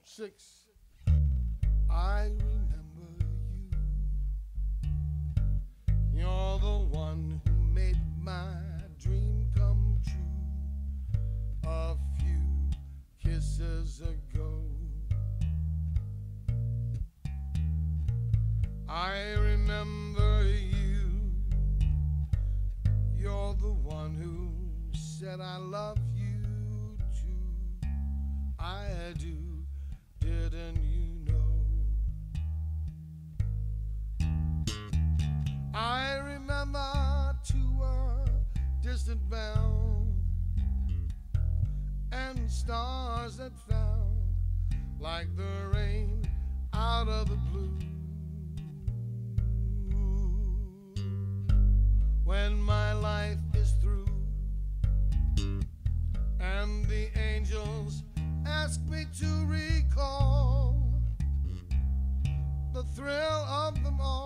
6. I remember you. You're the one who made my dream come true a few kisses ago. I remember you. You're the one who said I love you too. I do. Didn't you know? I remember to a distant bound and stars that fell like the rain out of the blue. When my life is through and the angels ask me to recall the thrill of them all.